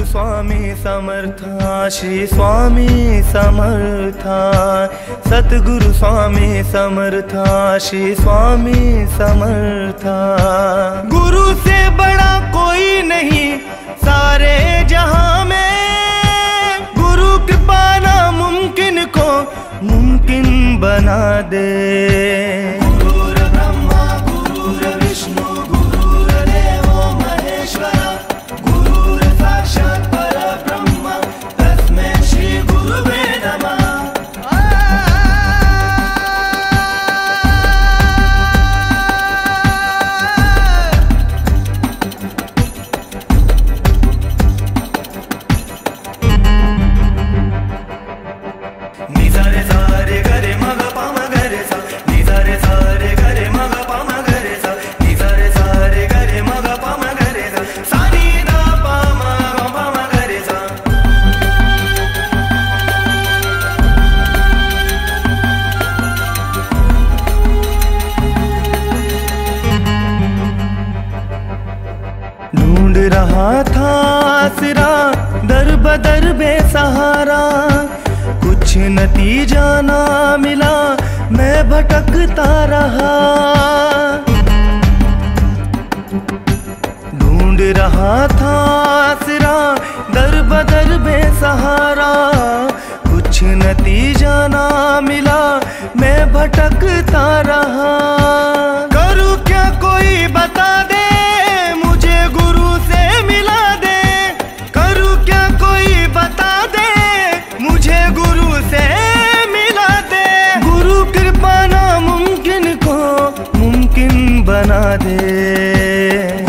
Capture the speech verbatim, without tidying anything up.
स्वामी समर्था, श्री स्वामी समर्था। सतगुरु स्वामी समर्था, श्री स्वामी समर्था। गुरु से बड़ा कोई नहीं सारे जहां में, गुरु कृपा नामुमकिन को मुमकिन बना दे। ढूंढ रहा था आसरा दर बदर बेसहारा, कुछ नतीजा ना मिला मैं भटकता रहा। ढूंढ रहा था आसरा दर बदर बेसहारा, कुछ नतीजा ना मिला मैं भटकता रहा। करूँ क्या कोई बता दे, बना दे।